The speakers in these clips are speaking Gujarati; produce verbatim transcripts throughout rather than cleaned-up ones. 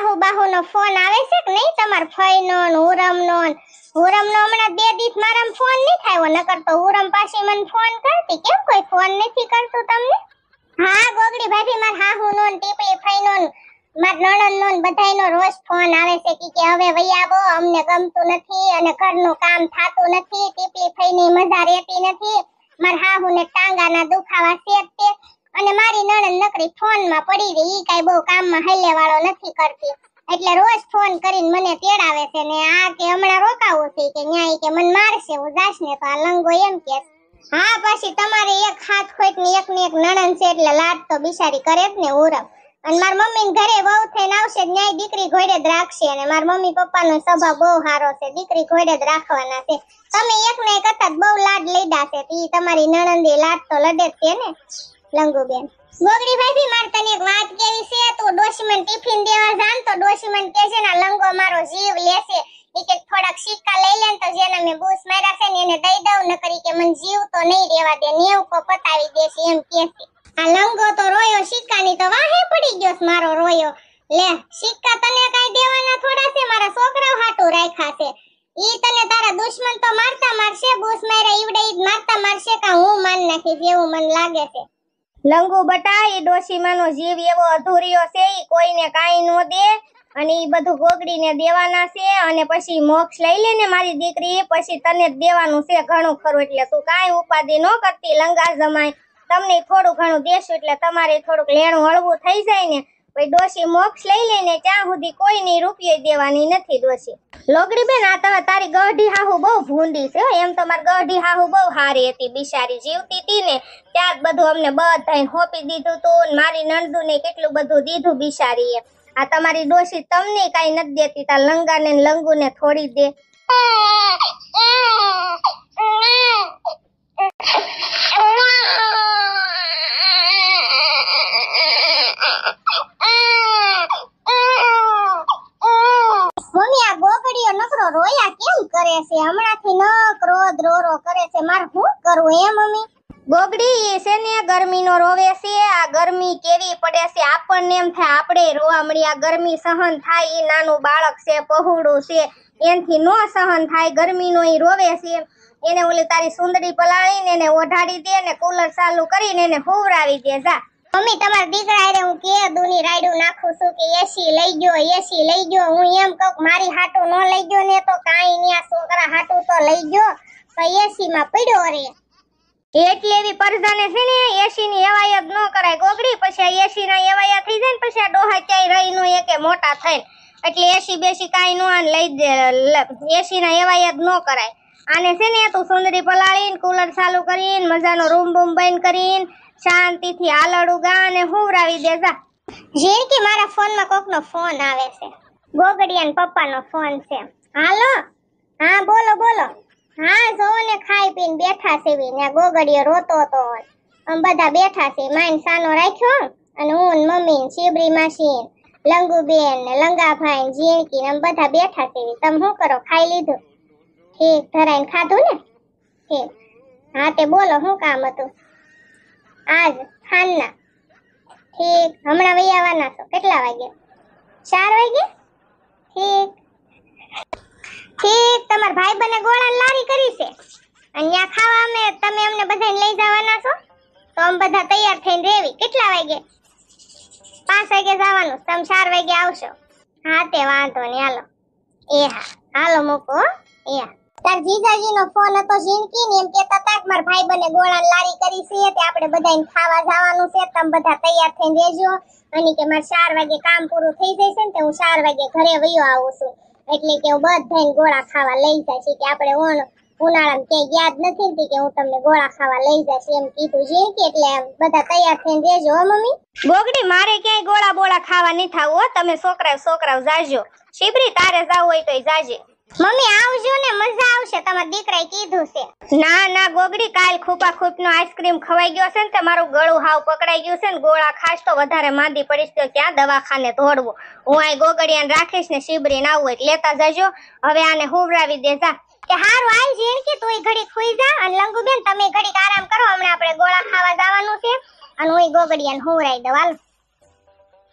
હાહુ બાહુનો ફોન આવે છે કે નહીં તમાર ફઈનો ને હુરમનો હુરમનો હમણાં બે દિવસ મારામાં ફોન નહીં થાયો નકર તો હુરમ પાછી મને ફોન કરતી કેમ કોઈ ફોન નથી કરતું તમને હા ગોગડી ભાભી માર હાહુનો ને ટીપી ફઈનો માર નણંદનો ને બધાયનો રોજ ફોન આવે છે કે કે હવે વઈ આવો અમને ગમતું નથી અને ઘરનું કામ થાતું નથી ટીપી ફઈની મજા રહેતી નથી માર હાહુને ટાંગાના દુખાવા છે તે અને મારી નણંદ નકરી ફોનમાં પડી રહી ઈ કાઈ બહુ કામમાં હૈલે વાળો નથી કરતી એટલે રોજ ફોન કરીને મને તેડાવે છે ને આ કે હમણાં રોકાવું છે કે ન્યાય કે મને મારશે હું જાશ ને તો આ લંગો એમ કે હા પછી તમારે એક હાથ ખોટ ને એક ને એક નણંદ છે એટલે લાડ તો બિચારી કરે જ ને ઉરમ અને માર મમ્મી ને ઘરે વહુ થઈને આવશે ન્યાય દીકરી ઘોડે જ રાખશે અને માર મમ્મી પપ્પાનો સ્વભાવ બહુ સારો છે દીકરી ઘોડે જ રાખવાના છે તમે એક ને એક કરતા બહુ લાડ લઈડા છે ઈ તમારી નણંદી લાડ તો લડે જ છે ને લંગુબેન ગોગડી ભાભી માર તને એક વાત કેવી છે તું ડોશીમન ટિફિન દેવા જાન તો ડોશીમન કહે છે ને લંગો મારો જીવ લેશે ઈ કે થોડાક સિક્કા લઈ લે તો જેને મે બૂસ માર્યા છે ને એને દઈ દઉં ન કરી કે મને જીવ તો નહીં રહેવા દે નેવ કો પતાવી દેશે એમ કહે છે આ લંગો તો રોયો સિક્કાની તો વાહે પડી ગયો મારો રોયો લે સિક્કા તને કાઈ દેવાના થોડા છે મારા છોકરાઓ હાટુ રાખ્યા છે ઈ તને તારા દુશ્મન તો મારતા મારશે બૂસ માર્યા ઈવડે ઈ મારતા મારશે કા હું માન નાખી જેવું મને લાગે છે લંગુ બટા ઈ ડોશીમાનો જીવ એવો અધૂરિયો છે ઈ કોઈને કાઈ નો દે અને ઈ બધું ગોગડીને દેવાના છે અને પછી મોક્ષ લઈ લે ને મારી દીકરી પછી તને જ દેવાનું છે ઘણું ખરું એટલે તું કાઈ ઉપાધિ ન કરતી લંગા જમાય તમને થોડું ઘણું દેશું એટલે તમારે થોડુંક લેણું હળવું થઈ જાય ને પછી ડોશી મોક્ષ લઈ લે ને ત્યાં સુધી કોઈની રૂપિયો દેવાની નથી ડોશી લોગડી બેન આ તમે તારી ગઢી હાહુ બહુ ભૂંડી છે એમ તો મારી ગઢી હાહુ બહુ હારી હતી બિચારી જીવતી હતી ને ત્યાં જ બધું અમને બધાને હોપી દીધું તું મારી નણદુને કેટલું બધું દીધું બિચારીએ આ તમારી ડોશી તમને કાઈ નથી દેતી તા લંગાને ને લંગુને થોડી દે મમ્મી આ ગોગડીઓ નકરો રોયા કેમ કરે છે હમણાંથી ન ક્રોધ રોરો કરે છે મારે શું કરવું હે મમ્મી ગોગડી છે ને ગરમીનો રોવે છે આ ગરમી કેવી પડે છે આપણને એમ થાય આપણે રોવા મળી આ ગરમી સહન થાય ઈ નાનું બાળક છે પહોળું છે એનથી નો સહન થાય ગરમીનો ઈ રોવે છે એને ઓલી તારી સુંદરી પલાળીને એને ઓઢાડી દે ને કુલર ચાલુ કરીને એને હુવરાવી દે જા મમ્મી તમાર દીકરા આરે હું કે દુની રાયડું નાખું છું કે એસી લઈ ગયો એસી લઈ ગયો હું એમ કહું મારી હાટુ નો લઈ ગયો ને તો કાઈ ની આ છોકરા હાટુ તો લઈ ગયો તો એસી માં પડ્યો રે એટલે એવી પરજાને છે ને એસી ની એવાય જ ન કરાય ગોગડી પછી એસી ના એવાયા થઈ જાય ને પછી આ ડોહા ક્યાંય રહી નો એકે મોટા થઈને એટલે એસી બેસી કાઈ નો આને લઈ દે એસી ના એવાય જ ન કરાય આને છે ને તું સુંદરી પલાળીને કુલર ચાલુ કરીને મજાનો રૂમ બૂમ બંધ કરીને શાંતિથી આલડું ગા અને હુવરાવી દે જા જીણકી મારા ફોનમાં કોકનો ફોન આવે છે ગોગડિયાન પપ્પાનો ફોન છે હાલો હા બોલો બોલો હા જો ને ખાઈ પીને બેઠા છે ને ગોગડિયો રોતો તો અમે બધા બેઠા છે માઈન સાનો રાખ્યો અને હું ને મમ્મી ને શીબરી માસી લંગુબેન ને લંગાભાઈ ને જીણકી ને અમે બધા બેઠા છે તમે શું કરો ખાઈ લીધું ઠીક ધરાઈને ખાધું ને ઠીક હા તે બોલો શું કામ હતું આજ ખાનના ઠીક હમણાં વહી આવવાના છો કેટલા વાગે ચાર વાગે ઠીક ઠીક તમાર ભાઈ બને ગોળા લારી કરી છે અને ત્યાં ખાવા અમે તમે અમને બધાને લઈ જવાના છો તો અમે બધા તૈયાર થઈને રેવી કેટલા વાગે પાંચ વાગે જવાનું તમે ચાર વાગે આવશો હા તે વાંધો નહીં હાલો એ હા હાલો મૂકો એ હા તાર જીજાજીનો ફોન હતો જીણકી ને એમ કહેતા હતા કે મારા ભાઈ બને ગોળા લારી કરી છે તે આપણે બધાને ખાવા જવાનું છે તમે બધા તૈયાર થઈને રહેજો અને કે મારે ચાર વાગે કામ પૂરું થઈ જશે ને તો હું ચાર વાગે ઘરે વયો આવું છું એટલે કે હું બધાને ગોળા ખાવા લઈ જાય છે કે આપણે ઓણ ઉનાળામાં ક્યાંય યાદ નથી ને કે હું તમને ગોળા ખાવા લઈ જઈશ એમ કીધું જીણકી એટલે બધા તૈયાર થઈને રહેજો હો મમ્મી ગોગડી મારે ક્યાંય ગોળા બોળા ખાવા નહીં થાવ હો તમે છોકરાઓ છોકરાઓ જાજો શીબરી તારે જાવ હોય તોય જાજે મમ્મી આવજો ને મજા આવશે તમારા દીકરાએ કીધું છે ના ના ગોગડી કાલ ખૂપા ખૂપનો આઈસ્ક્રીમ ખવાઈ ગયો છે ને તે મારું ગળું હાવ પકડાઈ ગયું છે ને ગોળા ખાશ તો વધારે માંદી પડીશ તો ક્યાં દવાખાને દોડવું હું આ ગોગડિયાને રાખીશ ને શીબરીને આવું એટલે લેતા જાજો હવે આને હુવરાવી દે જા કે હારું આઈ જીણકી તુંય ઘડી ખુઈ જા અને લંગુબેન તમે ઘડીક આરામ કરો હમણાં આપણે ગોળા ખાવા જવાનું છે અને હું ગોગડિયાને હુવરાઈ દઉં હાલ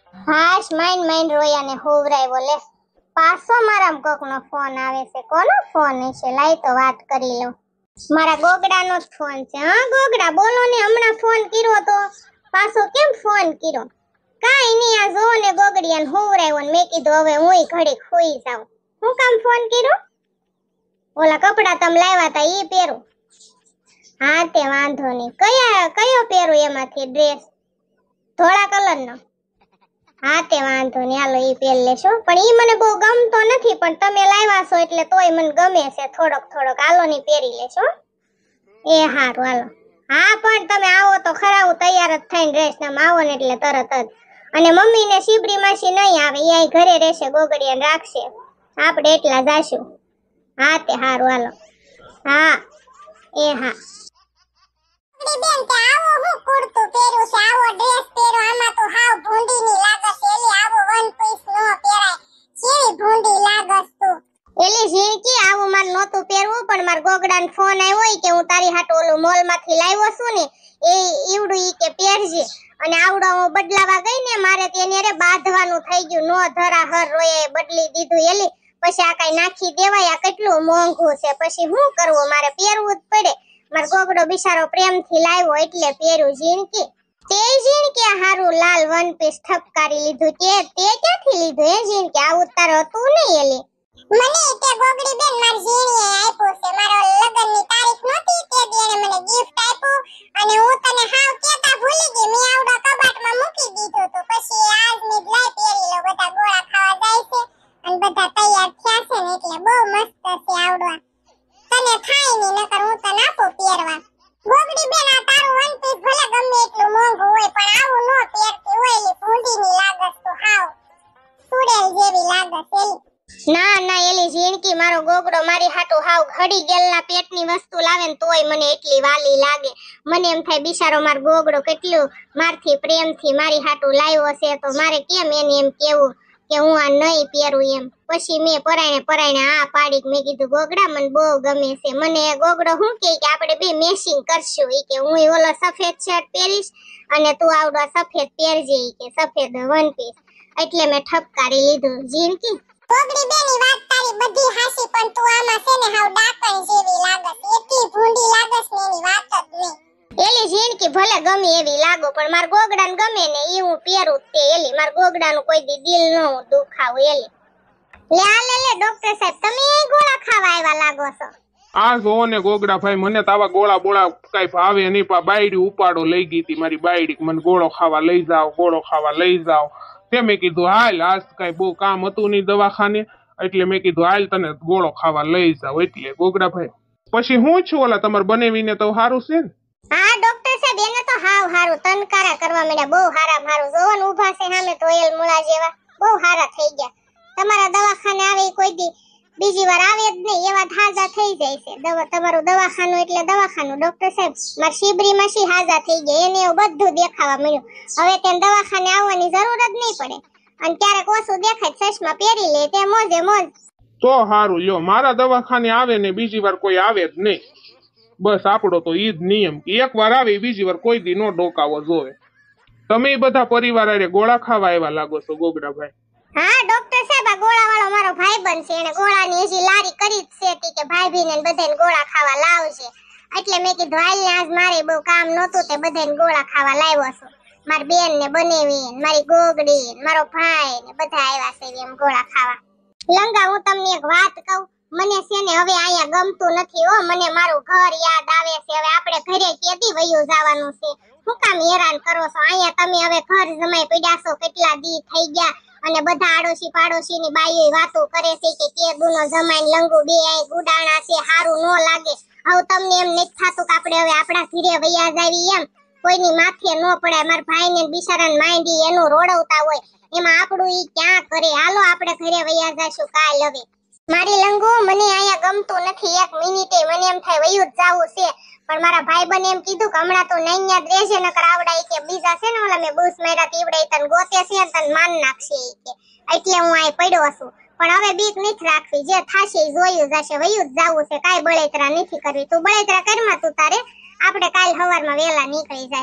હાશ માઈન માઈન રોયાને હોવરાવ્યો લે. પાછો મારામાં કોકનો ફોન આવે છે. કોનો ફોન છે? લાઈ તો વાત કરી લઉં. મારા ગોગડાનો જ ફોન છે. હા ગોગડા બોલો ને, હમણાં ફોન કર્યો તો પાછો કેમ ફોન કર્યો? કાઈ નહીં, આ જો ને ગોગડિયાને હોવરાવ્યો ને મેં કીધું હવે હુંય ઘડી ખોઈ જાઉં. હું કામ ફોન કર્યો? ઓલા કપડા તમે લાવ્યા તા ઈ પહેરું. હા તે વાંધો નહીં. કયા કયો પહેરું એમાંથી ડ્રેસ? ધોળા કલરનો. હા તે વાંધો નહીં, હાલો ઈ પહેર લેશો. પણ ઈ મને બહુ ગમતો નથી, પણ તમે લાવ્યા છો એટલે તોય મને ગમે છે થોડોક થોડોક. હાલો ની પહેરી લેશો. એ હારું હાલો. હા પણ તમે આવો તો ખરા, હું તૈયાર જ થઈને રહીશ. તમે આવો ને એટલે તરત જ. અને મમ્મી ને શીબડી માસી નહીં આવે, ઈ અહીં ઘરે રહેશે, ગોગડિયાને રાખશે. આપણે એટલા જાશું. હા તે હારું હાલો. હા એ હા. બેન તે આવો હું કુર્તું પહેર્યું છે, આવો ડ્રેસ પહેરો, આમાં તો હાવ ભૂંડીની લાગસ. એલી આવો વન પીસ નો પહેરાય, કેવી ભૂંડી લાગસ તું. એલી ઝીણકી આવું માર નોતું પહેરવું, પણ માર ગોગડાનો ફોન આવ્યો કે હું તારી હાટુ ઓલું મોલ માંથી લાવ્યો છું ને એ ઈવડું ઈ કે પહેરજે. અને આવડો હું બદલાવા ગઈ ને મારે તેને રે બાંધવાનું થઈ ગયું. નો ધરા હર રોયે બદલી દીધું. એલી પછી આ કઈ નાખી દેવાય? આ કેટલું મોંઘું છે, પછી શું કરવું? મારે પહેરવું જ પડે. માર ગોગડો બિચારો પ્રેમથી લાવ્યો એટલે પહેર્યું. ઝીણકી તે ઝીણકી હારું લાલ વન પીસ ઠપકારી લીધું. તે તે ક્યાંથી લીધું હે ઝીણકી? આવું તાર હતું નહીં. એલી મને તે ગોગડી બેન માર ઝીણીએ આપ્યું છે. મારો લગનની તારીખ નહોતી તે દી એને મને ગિફ્ટ આપ્યું અને હું તને હાવ કેતા ભૂલી ગઈ. મેં આવડો કબાટમાં મૂકી દીધું તો પછી આજ મે લઈ પહેરી લો. બધા ગોળા ખાવા જાય છે અને બધા તૈયાર થયા છે ને એટલે બહુ મસ્ત છે આવડો. તને થાય ની નકર હું તને આપું પહેરવા. ગોગડી બેન આ તારું વન પીસ ભલે ગમે એટલું મોંઘું હોય પણ આવું નો પહેરતી હોય. એલી ભૂંડીની લાગસ તો હાવ સુડેલ જેવી લાગસ. એલી ના ના એલી ઝીણકી મારો ગોગડો મારી હાટુ હાવ ઘડી ગેલના પેટની વસ્તુ લાવે ને તોય મને એટલી વાલી લાગે. મને એમ થાય બિચારો મારો ગોગડો કેટલું મારથી પ્રેમથી મારી હાટુ લાવ્યો છે તો મારે કેમ એને એમ કેવું કે હું આ નહીં પહેરું એમ. પછી મેં પરાયણે પરાયણે આ પાડી. મેં કીધું ગોગડા મને બહુ ગમે છે. મને ગોગડો શું કહે કે આપણે બે મેચિંગ કરશું. ઈ કે હું ઓલો સફેદ શર્ટ પહેરીશ અને તું આવડો સફેદ પહેરજે. ઈ કે સફેદ વન પીસ. એટલે મેં ઠપકારી લીધું. ઝીણકી ગોગડી બેની વાત તારી બધી હાસી, પણ તું આમાં છે ને હાવ ડાકણ જેવી લાગસ. એટલી ભૂંડી લાગસ ને એની વાત જ નહીં. એલી ઝીણકી ભલે ગમે એવી લાગો પણ માર ગોગડાને ગમે ને ઈ હું પહેરું તે. એલી માર ગોગડાનું કોઈ દી દિલ ન હું દુખાવું. એલી લે આ લે લે ડોક્ટર સાહેબ તમે એ ગોળા ખાવા આવ્યા લાગો છો. આ જો ને ગોગડા ભાઈ મને તો આવા ગોળા બોળા કઈ ભાવે નહીં. પા બાયડી ઉપાડો લઈ ગઈ હતી મારી બાયડી, મને ગોળો ખાવા લઈ જાવ ગોળો ખાવા લઈ જાવ. તે મેં કીધું હાલ આજ કઈ બહુ કામ હતું નહીં દવાખાને એટલે મેં કીધું હાલ તને ગોળો ખાવા લઈ જાવ. એટલે ગોગડા ભાઈ પછી હું છું ઓલા તમારે બનેવીને તો સારું છે ને? હા ડોક્ટર સાહેબ એને તો હાવ હારું તનકારા કરવા મળ્યા. બહુ હારા હારું જોવન ઊભા છે સામે ધોયેલ મૂળા જેવા. બહુ હારા થઈ ગયા. તમારા દવાખાને આવે કોઈ દી બીજી વાર આવે જ નહીં એવા હાજા થઈ જાય છે. દવા તમારું દવાખાનું એટલે દવાખાનું. ડોક્ટર સાહેબ માર શીબરી માસી હાજા થઈ ગયા. એને એવું બધું દેખાવા મળ્યું. હવે તેને દવાખાને આવવાની જરૂર જ નહીં પડે. અને ક્યારેક ઓછું દેખાય ચશ્મા પહેરી લે તે મોજે મોજ. તો હારું લ્યો મારા દવાખાને આવે ને બીજી વાર કોઈ આવે જ નહીં. બસ આપણો તો ઈ જ નિયમ કે એક વાર આવે બીજી વાર કોઈ દી નો ડોકાવો જોવે. તમે બધા પરિવાર આરે ગોળા ખાવા આવ્યા લાગો છો ગોગડા ભાઈ. હા ડોક્ટર સાહેબ આ ગોળા વાળો મારો ભાઈબંધ છે. એને ગોળાની હજી લારી કરી જ છે તી કે ભાઈ ભીને બધાને ગોળા ખાવા લાવશે. એટલે મેં કીધું હાલ ને આજ મારે બહુ કામ નહોતું તે બધાને ગોળા ખાવા લાવ્યો છું. મારી બેન ને બનેવી મારી ગોગડી મારો ભાઈ ને બધા આવ્યા છે એમ ગોળા ખાવા. લંગા હું તમને એક વાત કહું, મને છે ને હવે અહીંયા ગમતું નથી હો. મને મારું ઘર યાદ આવે છે. હવે આપણે ઘરે કેદી વયું જવાનું છે? શું કામ હેરાન કરો છો? અહીંયા તમે હવે ઘર જમાઈ પડ્યા છો કેટલા દી થઈ ગયા અને બધા આડોશી પાડોશી ની બાઈઓ વાતો કરે છે કે કે દુનો જમાઈને લંગુ બે આય ગુડાણા છે હારું નો લાગે. હવે તમને એમ નથી થાતું કે આપણે હવે આપણા ઘરે વયા જાવી એમ? કોઈની માથે નો પડાય. માર ભાઈને બિચારાને માંડી એનું રોડવતા હોય એમાં આપણું ઈ ક્યાં કરે? હાલો આપણે ઘરે વયા જાશું કાલ. હવે મારી લંગુ મને અહીંયા ગમતું નથી એક મિનિટે. મને એમ થાય વયું જ જાવું છે પણ મારા ભાઈબંધ એમ કીધું કે હમણાં તો નૈયા જ રહેશે નકર આવડાય કે બીજા છે ને ઓલા મેં બૂસ માર્યા તીવડે તને ગોતે છે તને માન નાખશે ઈ કે. એટલે હું અહીં પડ્યો છું. પણ હવે બીક નથી રાખવી. જે થાશે ઈ જોયું જશે. વયું જ જાવું છે. કાઈ બળેતરા નથી કરવી. તું બળેતરા કરમાં તું તારે આપણે કાલ સવારમાં વેલા નીકળી જાશું.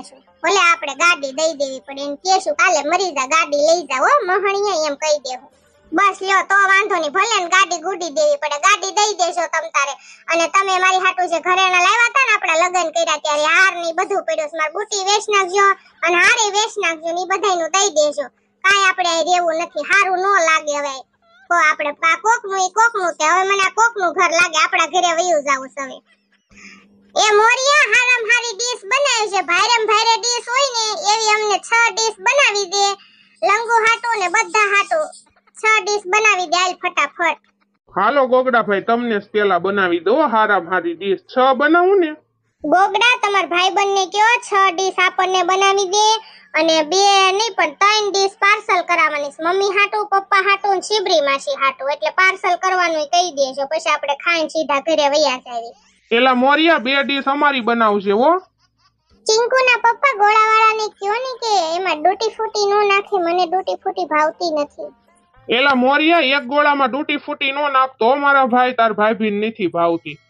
ભલે આપણે ગાડી દઈ દેવી પડે એમ કેશું કાલે મરી જા ગાડી લઈ જાવ હો મહણિયા એમ કહી દેવું બસ લ્યો તો વાંધો નહીં ભલે ને ગાડી ગુડી દેવી પડે ગાડી દઈ દેશો તમ તારે અને તમે મારી હાટુ જે ઘરેણા લાવ્યા હતા ને આપણા લગ્ન કર્યા ત્યારે હાર ની બધું પડ્યું છે મારી બુટી વેચ નાખજો અને હારે વેચ નાખજો ને બધાયનું દઈ દેજો કાઈ આપણે અહીં રહેવું નથી હારું ન લાગે હવે કો આપણે આ કોકનું ઈ કોકનું તે હવે મને આ કોકનું ઘર લાગે આપણા ઘરે વયું જાવું છે હવે એ મોરિયા હારામ હારી ડીશ બનાવી છે ભાઈરમ ભાઈરે ડીશ હોય ને એવી અમને છ ડીશ બનાવી દે લંગુ હાટુ ને બધા હાટુ છ ડીશ બનાવી દે હાલ ફટાફટ હાલો ગોગડાભાઈ તમને જ પેલા બનાવી દો હારામ હારી ડીશ છ બનાવું ને ગોગડા તમાર ભાઈબંધ ને કયો છ ડીશ આપણને બનાવી દે અને બે નહીં પણ ત્રણ ડીશ પાર્સલ કરાવવાની છે મમ્મી હાટુ પપ્પા હાટુ અને શિબરી માસી હાટુ એટલે પાર્સલ કરવાનું કહી દેજો પછી આપણે ખાઈને સીધા ઘરે વયા જાવી એલા મોરિયા બે ડીશ અમારી બનાવશે હો ચિંકુના પપ્પા ગોળાવાળાને કયો ને કે એમાં ડૂટી ફૂટી નો નાખે મને ડૂટી ફૂટી ભાવતી નથી એલા મોરિયા એક ગોળામાં ડૂટી ફૂટી નો નાખતો મારા ભાઈ તાર ભાઈ ભીન નથી ભાવતી